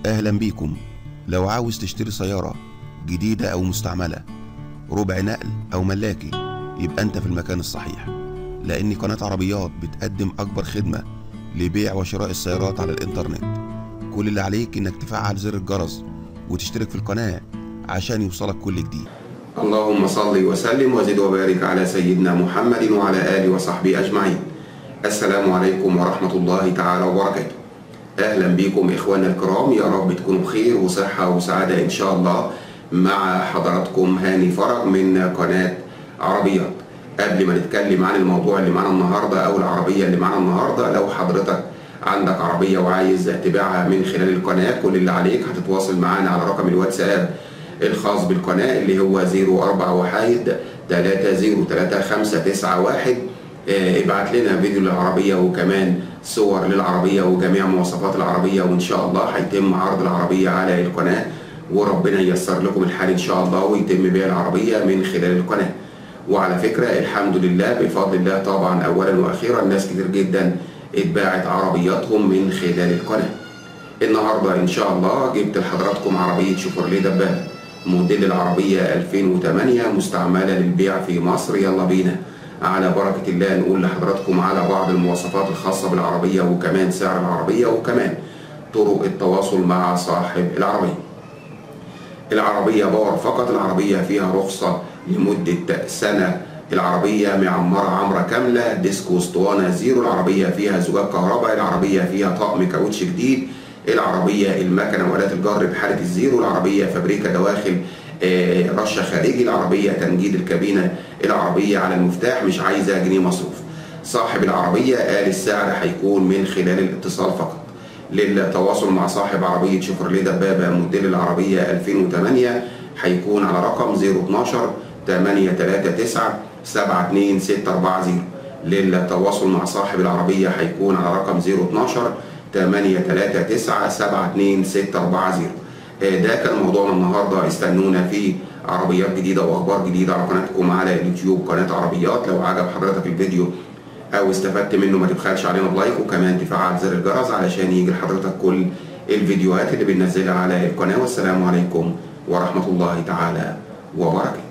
أهلا بيكم. لو عاوز تشتري سيارة جديدة أو مستعملة، ربع نقل أو ملاكي، يبقى أنت في المكان الصحيح، لأن قناة عربيات بتقدم أكبر خدمة لبيع وشراء السيارات على الإنترنت. كل اللي عليك إنك تفعل زر الجرس وتشترك في القناة عشان يوصلك كل جديد. اللهم صل وسلم وزد وبارك على سيدنا محمد وعلى آله وصحبه أجمعين. السلام عليكم ورحمة الله تعالى وبركاته. أهلا بكم إخواننا الكرام، يا رب تكونوا بخير وصحة وسعادة إن شاء الله. مع حضراتكم هاني فرج من قناة عربيات. قبل ما نتكلم عن الموضوع اللي معنا النهاردة أو العربية اللي معنا النهاردة، لو حضرتك عندك عربية وعايز تبيعها من خلال القناة، كل اللي عليك هتتواصل معانا على رقم الواتساب الخاص بالقناة اللي هو 0413033591. ابعت لنا فيديو للعربية وكمان صور للعربية وجميع مواصفات العربية، وإن شاء الله هيتم عرض العربية على القناة، وربنا ييسر لكم الحال إن شاء الله ويتم بيع العربية من خلال القناة. وعلى فكرة الحمد لله بفضل الله طبعا أولا وأخيرا ناس كتير جدا اتباعت عربياتهم من خلال القناة. النهاردة إن شاء الله جبت لحضراتكم عربية شيفروليه دبابة موديل العربية 2008 مستعملة للبيع في مصر. يلا بينا على بركة الله نقول لحضراتكم على بعض المواصفات الخاصة بالعربية وكمان سعر العربية وكمان طرق التواصل مع صاحب العربية. العربية باور فقط، العربية فيها رخصة لمدة سنة، العربية معمرة عمرة كاملة، ديسك واسطوانة زيرو، العربية فيها زجاج كهرباء، العربية فيها طقم كاوتش جديد، العربية المكنة وآلات الجر بحالة الزيرو، العربية فابريكا دواخل رشة خارجي، العربية تنجيد الكابينة، العربية على المفتاح مش عايزة جنيه مصروف. صاحب العربية قال السعر هيكون من خلال الاتصال فقط. للتواصل مع صاحب عربية شيفروليه دبابة موديل العربية 2008 هيكون على رقم 012 839 72640. للتواصل مع صاحب العربية هيكون على رقم 012 839 72640. ده كان موضوعنا النهارده. استنونا في عربيات جديده واخبار جديده على قناتكم على اليوتيوب قناه عربيات. لو عجب حضرتك الفيديو او استفدت منه ما تبخلش علينا بلايك وكمان تفعل زر الجرس علشان يجي لحضرتك كل الفيديوهات اللي بننزلها على القناه. والسلام عليكم ورحمه الله تعالى وبركاته.